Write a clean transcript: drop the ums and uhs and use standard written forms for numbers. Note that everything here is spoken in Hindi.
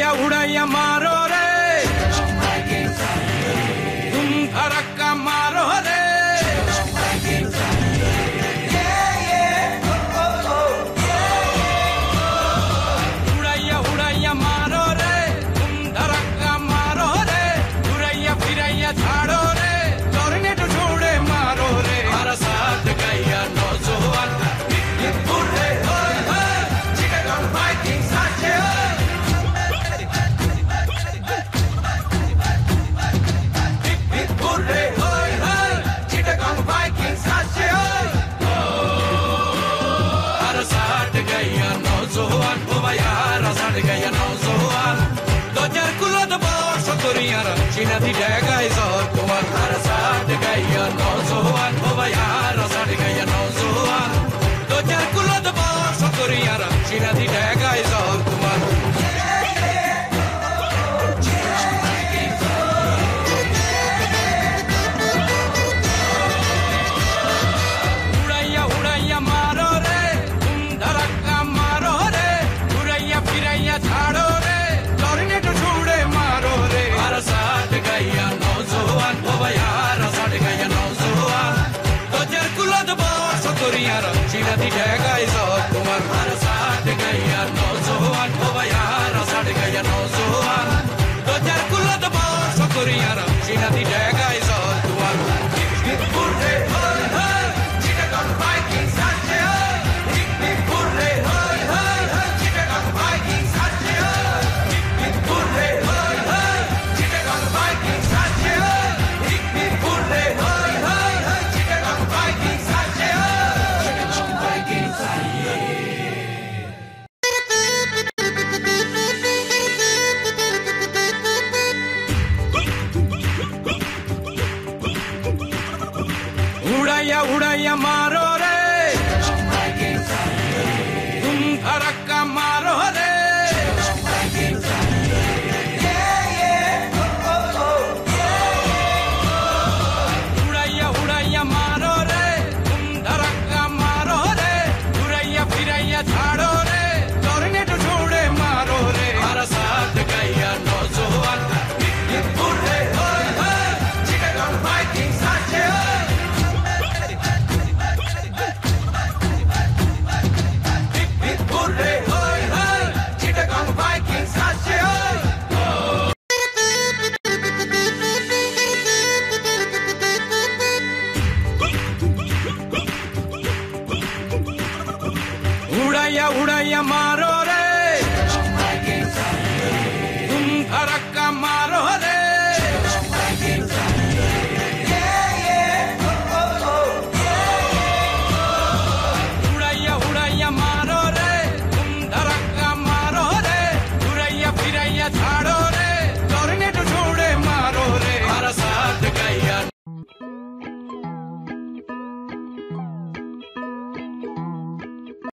उड़ैया उड़ैया मारो रे, तुम धड़का मारो रे, उड़ैया उड़ैया मारो रे, तुम धड़का मारो रे, उड़ैया फिरैया झाड़ो रे, टोर्नेडो छोड़े मारो रे, हमारा साथ गैया नौजवान बुढ़े होए होए, चिटागोंग वाइकिंग्स आचे होए, बुढ़े होए होए, चिटागोंग वाइकिंग्स आचे होए, हमारा साथ गैया नौजवान, ओ यारा साथ गैया नौजवान, दो चार कुलो दो बोर्स कोरियारा, चीना दी डेगा इज़ोर कुमार, हमारा साथ गैया नौजवान, ओ यारा साथ गैया नौजवान, दो चार कुलो दो बोर्स कोरियारा, चीना दी डेगा इज़ोर कुमार, उड़ैया उड़ैया मारो रे, तुम धड़का मारो रे, उड़ैया फिरैया झाड़ो रे, टोर्नेडो छोड़े मारो रे, हमारा साथ गैया नौजवान, ओ यारा साथ गैया नौजवान, दो चार कुलो दो बोर्स कोरियारा, चीना दी डेगा इज़ोर कुमार, हमारा साथ गैया नौजवान, ओ यारा साथ गैया नौजवान, दो चार कुलो दो बोर्स कोरियारा, चीना दी डेगा इज़ोर कुमार, बुढ़े होए होए, चिटागोंग वाइकिंग्स आचे होए, बुढ़े होए होए, चिटागोंग वाइकिंग्स आचे होए, बुढ़े होए होए, चिटागोंग वाइकिंग्स आचे होए, बुढ़े होए होए, चिटागोंग वाइकिंग्स आचे होए, चिटागोंग वाइकिंग्स उड़ैया उड़ैया मारो रे, तुम धड़का मारो रे, उड़ैया उड़ैया मारो रे, तुम धड़का मारो रे, उड़ैया फिरैया झाड़ो रे, टोर्नेडो छोड़े मारो रे, हमारा साथ गैया नौजवान, बुढ़े होए होए, चिटागोंग वाइकिंग्स आचे होए, बुढ़े होए होए, चिटागोंग वाइकिंग्स आचे होए, उड़ैया उड़ैया मारो रे, तुम धड़का मारो